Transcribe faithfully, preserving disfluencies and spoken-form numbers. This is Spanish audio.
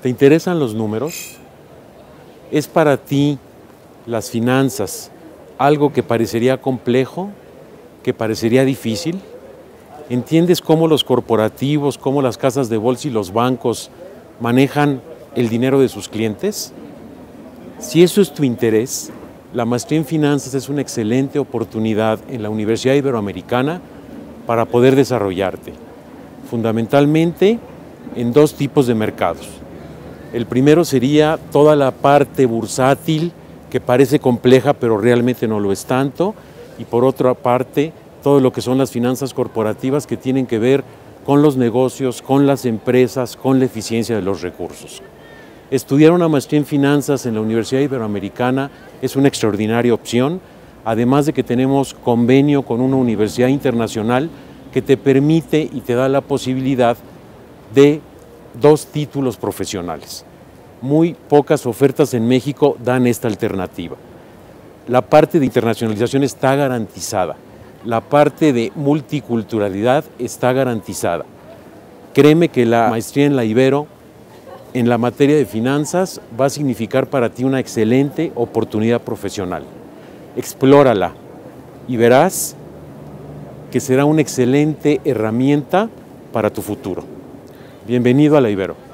¿Te interesan los números? ¿Es para ti las finanzas algo que parecería complejo, que parecería difícil? ¿Entiendes cómo los corporativos, cómo las casas de bolsa y los bancos manejan el dinero de sus clientes? Si eso es tu interés, la maestría en finanzas es una excelente oportunidad en la Universidad Iberoamericana para poder desarrollarte, fundamentalmente en dos tipos de mercados. El primero sería toda la parte bursátil, que parece compleja pero realmente no lo es tanto, y por otra parte todo lo que son las finanzas corporativas que tienen que ver con los negocios, con las empresas, con la eficiencia de los recursos. Estudiar una maestría en finanzas en la Universidad Iberoamericana es una extraordinaria opción, además de que tenemos convenio con una universidad internacional que te permite y te da la posibilidad de dos títulos profesionales. Muy pocas ofertas en México dan esta alternativa. La parte de internacionalización está garantizada, la parte de multiculturalidad está garantizada. Créeme que la maestría en la Ibero, en la materia de finanzas, va a significar para ti una excelente oportunidad profesional. Explórala y verás que será una excelente herramienta para tu futuro. Bienvenido a la Ibero.